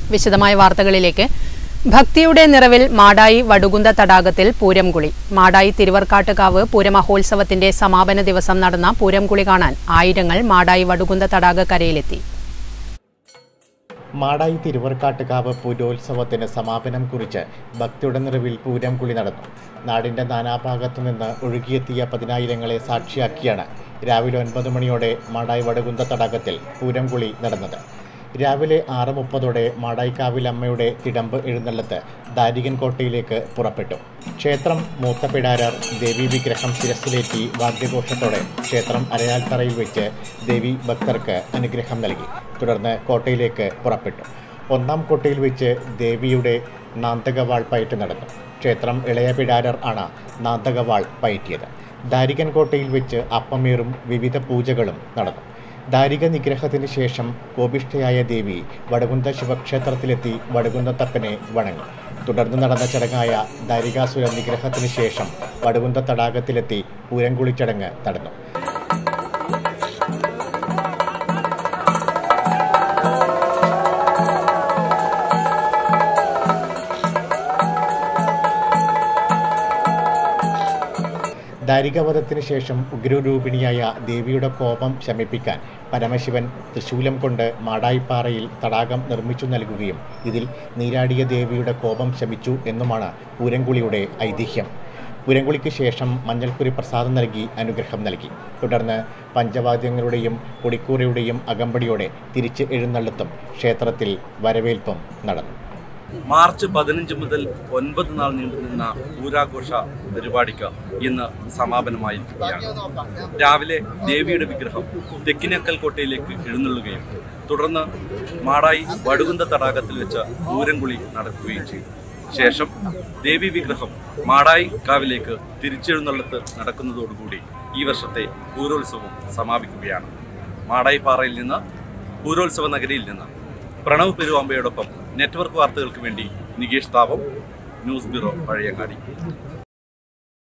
വിശദമായ വാർത്തകളിലേക്ക്. ഭക്തിയുടെ നിറവിൽ മാടായി വടുകുന്ത തടാകത്തിൽ പൂരംകുളി. മാടായി തിരുവർക്കാട്ടുകാവ് പൂരമഹോത്സവത്തിന്റെ സമാപന ദിവസം നടന്ന പൂരംകുളി കാണാൻ ആയിരങ്ങൾ മാടായി വടുകുന്ത തടാകക്കരയിലെത്തി. മാടായി തിരുവർക്കാട്ടുകാവ് പൂരോത്സവത്തിന് സമാപനം കുറിച്ച് ഭക്തിയുടെ നിറവിൽ പൂരംകുളി നടന്നു. നാടിന്റെ നാനാഭാഗത്തു നിന്ന് ഒഴുകിയെത്തിയ പതിനായിരങ്ങളെ സാക്ഷിയാക്കിയാണ് രാവിലെ 9 മണിയോടെ മാടായി വടുകുന്ത തടാകത്തിൽ പൂരംകുളി നടന്നത്. രാവിലെ 6:30 മാടായിക്കാവിലമ്മയുടെ തിടമ്പ് എഴുന്നള്ളത്ത് ദാരികൻ കോട്ടയിലേക്ക് പുറപ്പെട്ടു. ക്ഷേത്രം മൂത്തപിടാരർ ദേവി വിഗ്രഹം ശിരസിലേറ്റി വാദ്യഘോഷത്തോടെ ക്ഷേത്രം അരയാൽത്തറയിൽ വെച്ച് ദേവി ഭക്തർക്ക് അനുഗ്രഹം നൽകി. തുടർന്ന് കോട്ടയിലേക്ക് പുറപ്പെട്ടു. 1-ാം കോട്ടയിൽ വെച്ച് ദേവിയുടെ നാന്തകവാൾ പയറ്റ് നടന്നു. ക്ഷേത്രം ഇളയ പിടാരർ ആണ് നാന്തകവാൾ പയറ്റിയത്. ദാരികൻ കോട്ടയിൽ വെച്ച് അപ്പമേറും വിവിധ പൂജകളും നടന്നു. ദാരിക നിഗ്രഹത്തിന് ശേഷം കോപിഷ്ഠയായ ദേവി വടുകുന്ത ശിവക്ഷേത്രത്തിലെത്തി വടുകുന്തത്തപ്പനെ വണങ്ങി. തുടർന്ന് നടന്ന ചടങ്ങായ ദാരികാസുര നിഗ്രഹത്തിന് ശേഷം വടുകുന്ത തടാകത്തിലെത്തി പൂരംകുളി ചടങ്ങ് നടന്നു. ദാരികവധത്തിന് ശേഷം ഉഗ്രരൂപിണിയായ ദേവിയുടെ കോപം ശമിപ്പിക്കാൻ പരമശിവൻ തൃശൂലം കൊണ്ട് മാടായിപ്പാറയിൽ തടാകം നിർമ്മിച്ചു നൽകുകയും ഇതിൽ നീരാടിയ ദേവിയുടെ കോപം ശമിച്ചു എന്നുമാണ് പൂരംകുളിയുടെ ഐതിഹ്യം. പൂരംകുളിക്ക് ശേഷം മഞ്ഞൾക്കുരി പ്രസാദം നൽകി അനുഗ്രഹം നൽകി. തുടർന്ന് പഞ്ചവാദ്യങ്ങളുടെയും കൊടിക്കൂറയുടെയും അകമ്പടിയോടെ തിരിച്ച് എഴുന്നള്ളത്തും ക്ഷേത്രത്തിൽ വരവേൽപ്പും നടന്നു. മാർച്ച് 15 മുതൽ 9 നാൾ നീണ്ടുനിന്ന പൂരാഘോഷ പരിപാടിക്ക് ഇന്ന് സമാപനമായിരിക്കുകയാണ്. രാവിലെ ദേവിയുടെ വിഗ്രഹം തെക്കിനക്കൽ കോട്ടയിലേക്ക് എഴുന്നള്ളുകയും തുടർന്ന് മാടായി വടുകുന്ത തടാകത്തിൽ വെച്ച് പൂരംകുളി നടക്കുകയും ചെയ്തു. ശേഷം ദേവി വിഗ്രഹം മാടായി കാവിലേക്ക് തിരിച്ചെഴുന്നള്ളത്ത് നടക്കുന്നതോടുകൂടി ഈ വർഷത്തെ പൂരോത്സവം സമാപിക്കുകയാണ്. മാടായി പാറയിൽ നിന്ന്, പൂരോത്സവ നഗരിയിൽ നിന്ന് പ്രണവ് പെരുവാമ്പയോടൊപ്പം നെറ്റ്വർക്ക് വാർത്തകൾക്ക് വേണ്ടി നികേഷ് താപം, ന്യൂസ് ബ്യൂറോ, പഴയങ്ങാടി.